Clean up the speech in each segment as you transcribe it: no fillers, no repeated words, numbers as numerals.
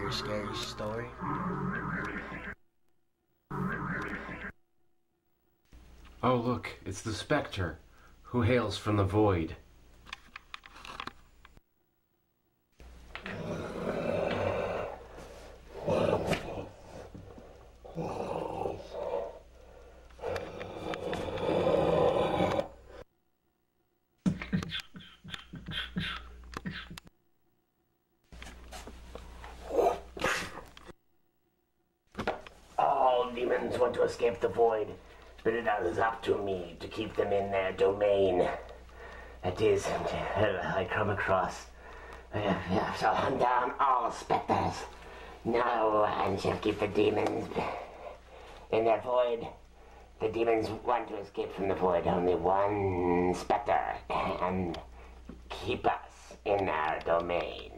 your scary story? Oh, look, it's the Spectre, who hails from the void. All demons want to escape the void, but it is up to me to keep them in their domain. That is, until I come across. I shall hunt down all specters. No one shall keep the demons in their void. The demons want to escape from the void. Only one specter can keep us in our domain.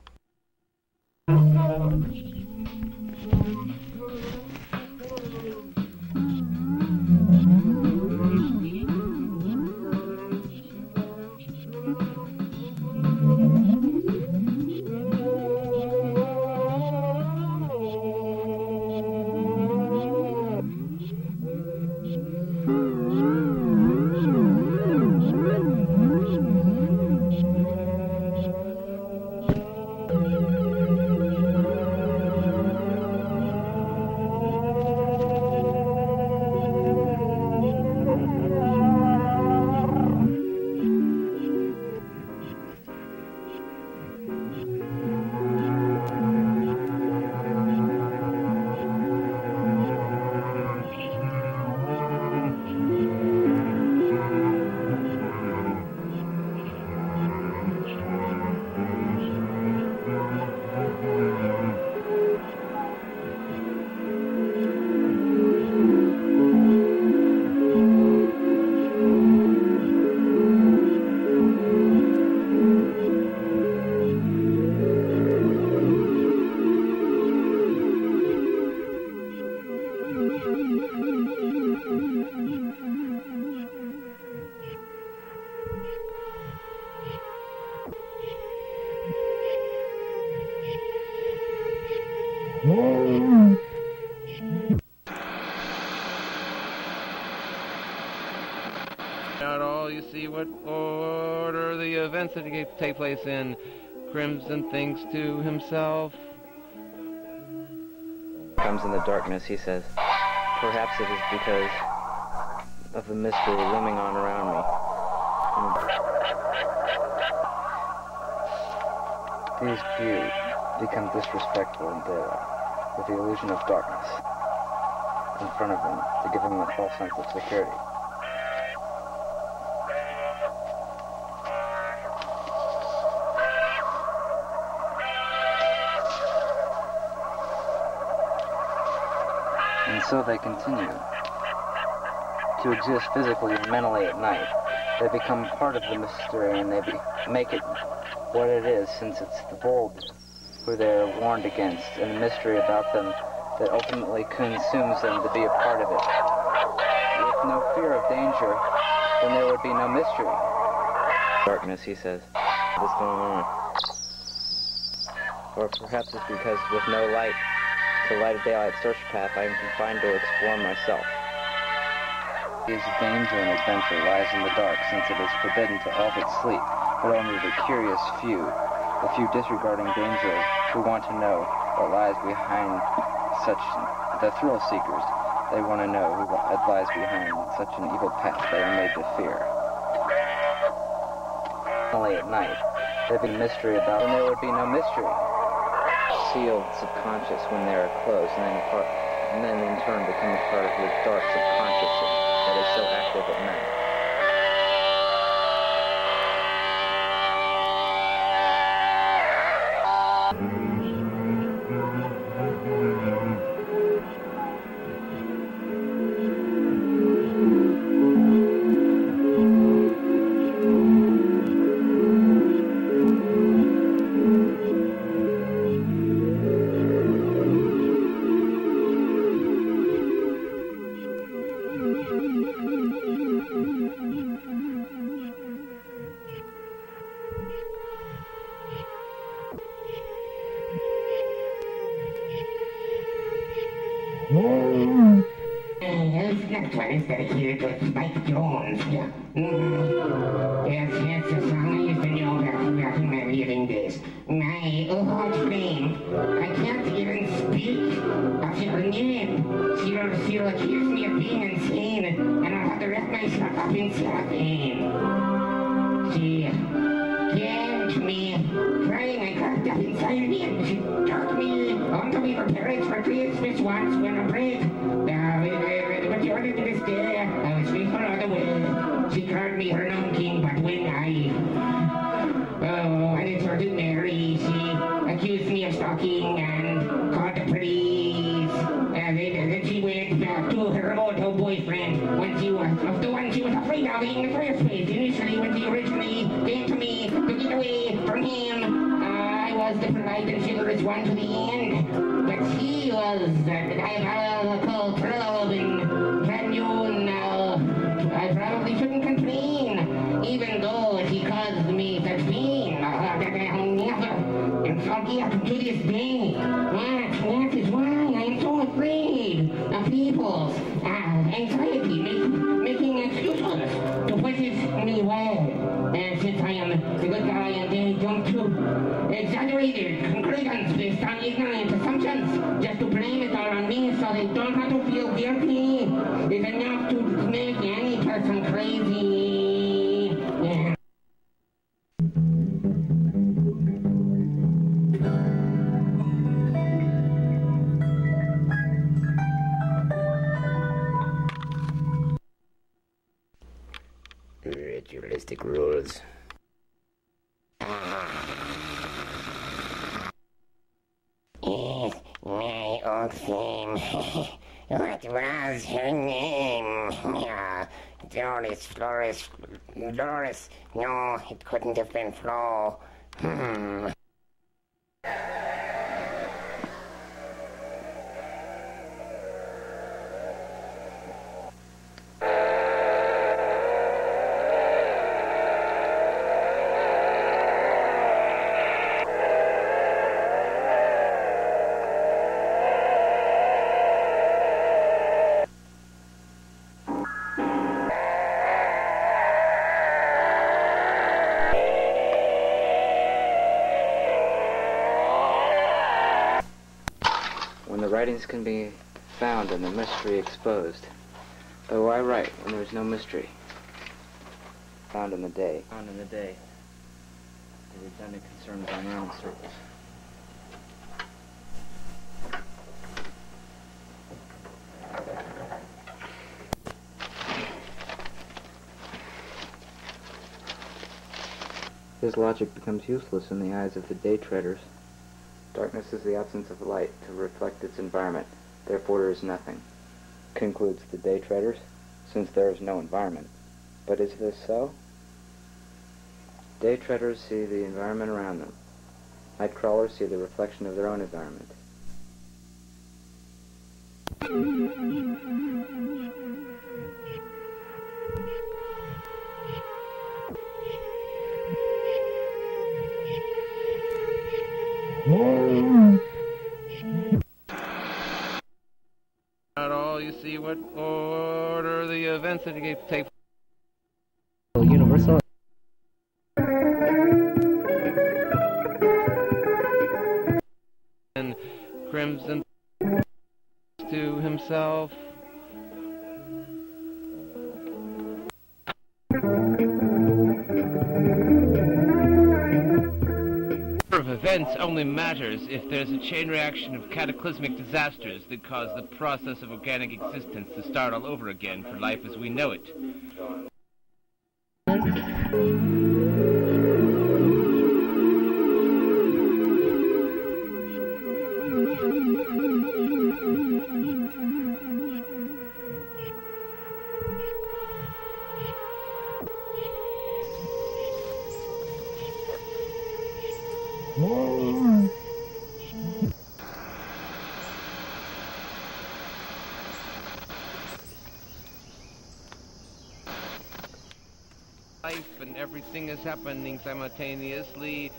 Not all, you see what order the events that take place in. Crimson thinks to himself. Comes in the darkness, he says. Perhaps it is because of the mystery looming on around me. These few become disrespectful in daylight, with the illusion of darkness in front of them to give them a false sense of security. And so they continue to exist physically and mentally at night. They become part of the mystery and they make it what it is, since it's the bold who they're warned against and the mystery about them that ultimately consumes them to be a part of it. With no fear of danger, then there would be no mystery. Darkness, he says. What's going on? Or perhaps it's because with no light, the light of daylight search path, I am confined to explore myself. His danger and adventure lies in the dark, since it is forbidden to all but sleep, but only the curious few, the few disregarding danger, who want to know what lies behind such, the thrill seekers. They want to know what lies behind such an evil path they are made to fear. Only at night, there'd be mystery about, and there would be no mystery. Sealed subconscious when they are closed, and then in turn become a part of your dark subconscious that is so active at night. instead of here to Spike Jones. Yeah. Yes, the song I used to know back in my living days. My hot flame. I can't even speak of her name. She'll accuse me of being insane, and I'll have to wrap myself up in cellophane. She came to me, crying I cracked up inside me, and she took me home to meet her parents for Christmas once when I break. But you ordered to this day, I was faithful all the way. She called me her Gnome King, but when I started Mary, she accused me of stalking and called the police. Then she went back to her old boyfriend the one she was afraid of in the first place. Initially, when she originally came to me to get away from him, I was the polite and chivalrous one to the end. But she was the diabolical probe and can you now? I probably shouldn't complain, even though she caused me such pain that I'll never forget to this day. That is why I am so afraid of people's anxiety making excuses to push me away. And since I am a good guy and they jump to exaggerated conclusions based on ignorant assumptions just to blame it all on me so they don't have to feel guilty is enough to make any person crazy. Yeah. Ritualistic rules. Yes, my old flame. What was her name? Doris. No, it couldn't have been Flo. When the writings can be found and the mystery exposed. But why write when there's no mystery? Found in the day. The redundant concerns on round circles. His logic becomes useless in the eyes of the Daytreaders. Darkness is the absence of light to reflect its environment, therefore there is nothing, concludes the Daytreaders, since there is no environment. But is this so? Daytreaders see the environment around them. Nightcrawlers see the reflection of their own environment. Not all you see what order the events that take place. Universal. And Crimson to himself. Of events only matters if there's a chain reaction of cataclysmic disasters that cause the process of organic existence to start all over again for life as we know it. Life and everything is happening simultaneously.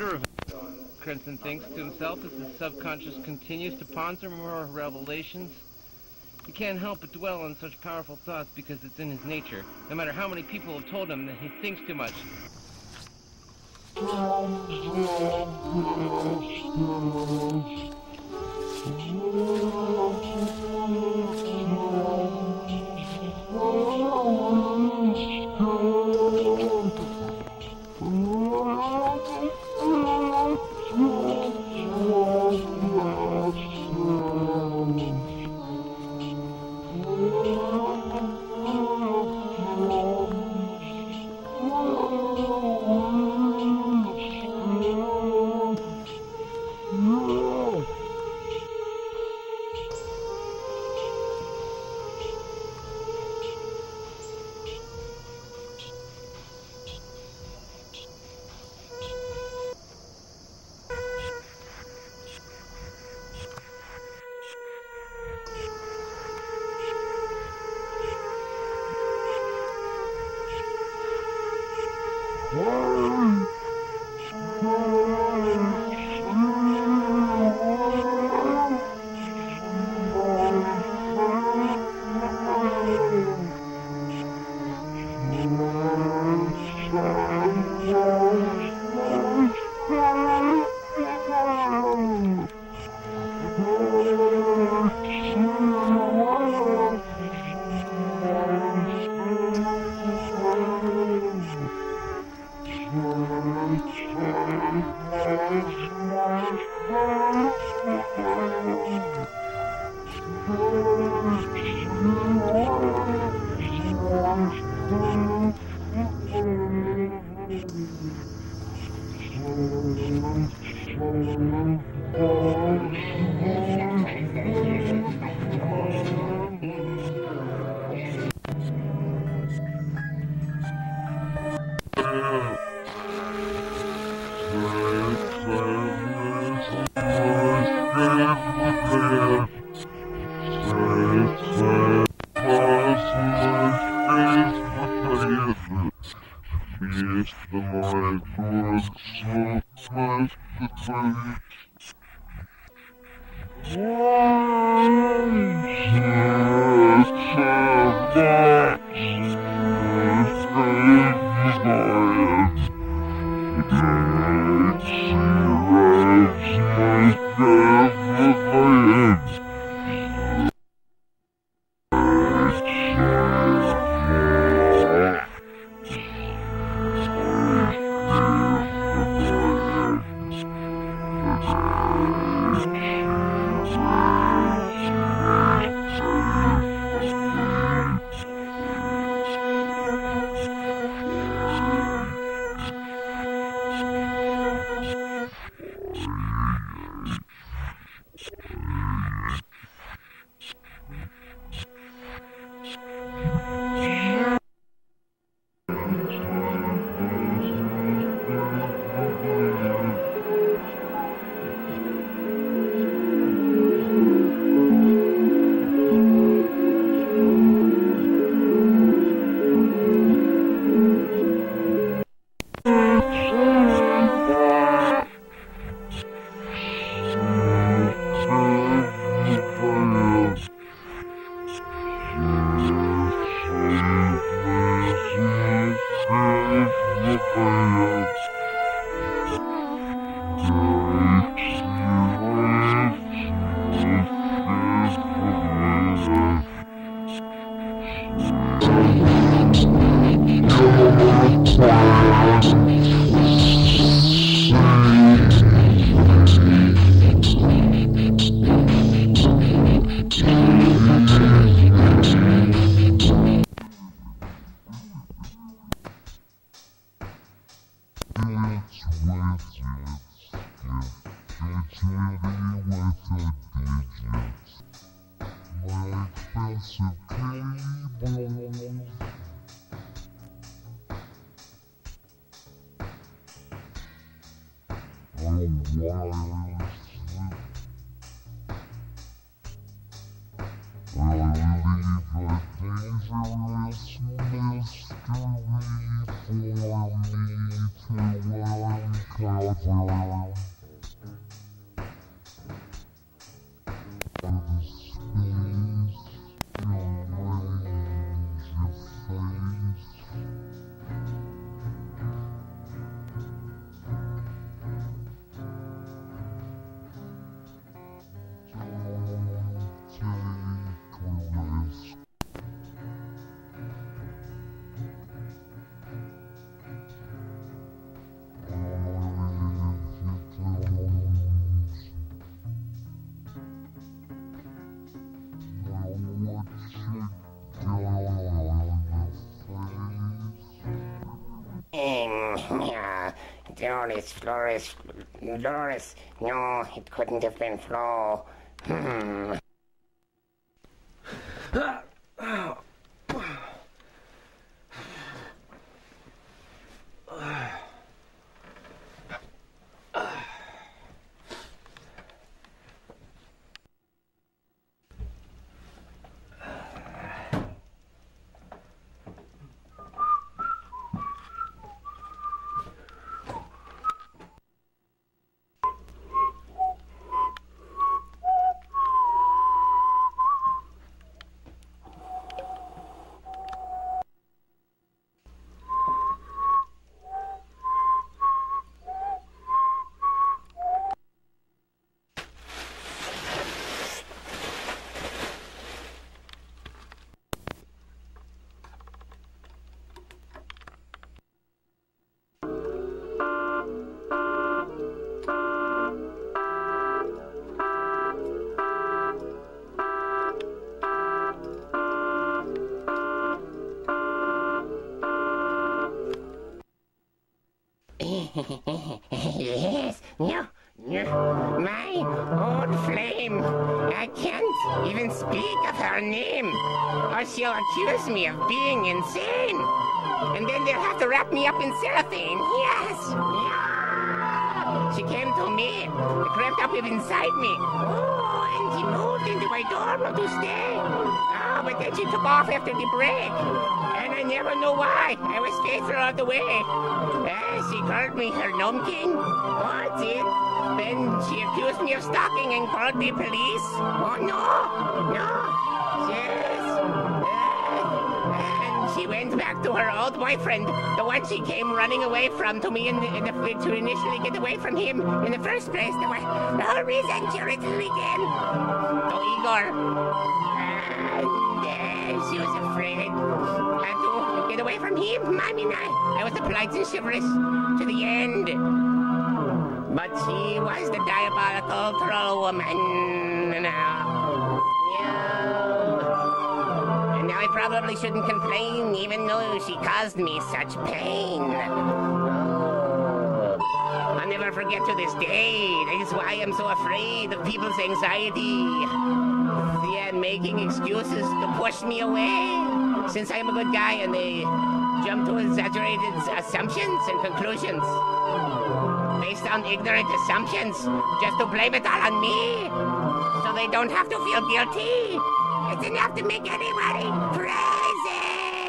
order of Crimson thinks to himself as his subconscious continues to ponder more revelations. He can't help but dwell on such powerful thoughts because it's in his nature, no matter how many people have told him that he thinks too much. California. Doris, Flores, Doris. No, it couldn't have been Flo. Yes, no, my old flame. I can't even speak of her name, or she'll accuse me of being insane. And then they'll have to wrap me up in cellophane. Yes, yeah. She came to me, crept up inside me. Oh, and she moved into my dorm to stay. Oh, but then she took off after the break. And I never know why. I was faithful all the way. She called me her Gnome King. What's it? Then she accused me of stalking and called the police. Oh, no. Yes. And she went back to her old boyfriend, the one she came running away from to me to initially get away from him in the first place. The whole reason she returned again. To Igor. And she was afraid. To get away from him, Mommy and I was the polite and chivalrous to the end. But she was the diabolical troll woman. And now I probably shouldn't complain, even though she caused me such pain. I'll never forget to this day. That is why I'm so afraid of people's anxiety. Yeah, making excuses to push me away. Since I'm a good guy and they jump to exaggerated assumptions and conclusions. Based on ignorant assumptions, just to blame it all on me. So they don't have to feel guilty. It's enough to make anybody crazy.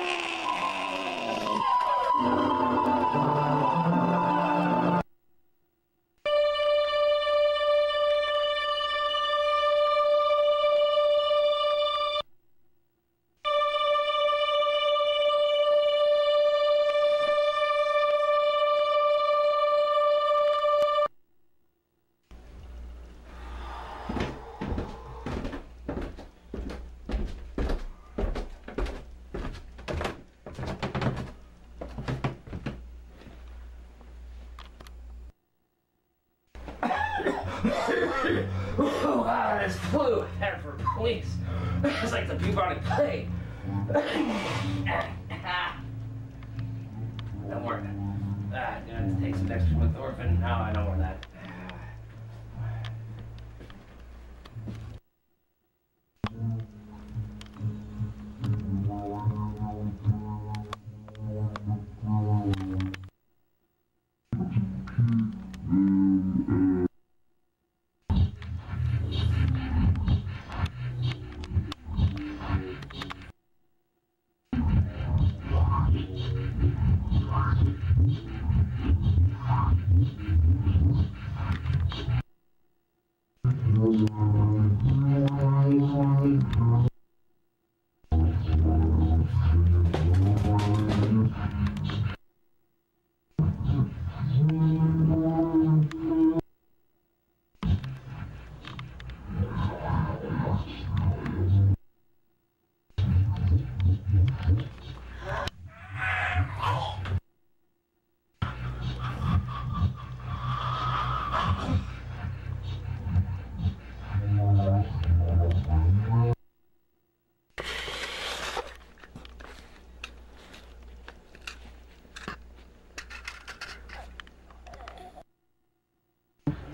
Oh, wow, this flu. Head for police. It's like the bubonic plague. Don't worry. I'm gonna have to take some extra methorphin. No, I don't want that.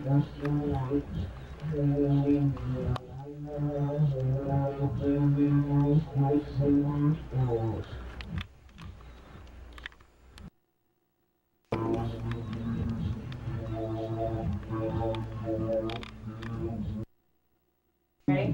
Ready?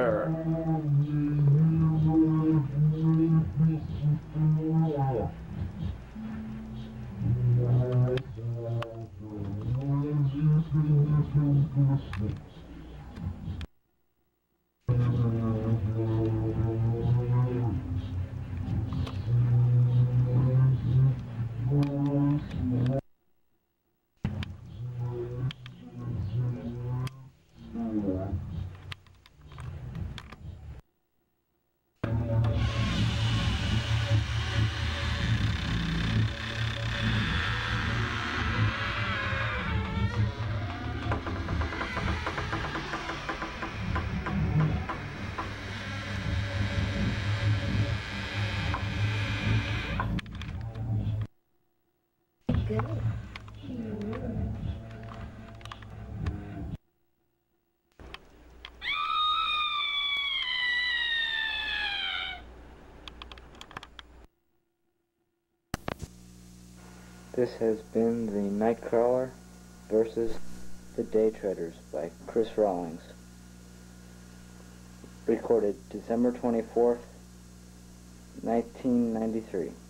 This has been the Nightcrawler versus the Daytreaders by Chris Rawlings. Recorded December 24th, 1993.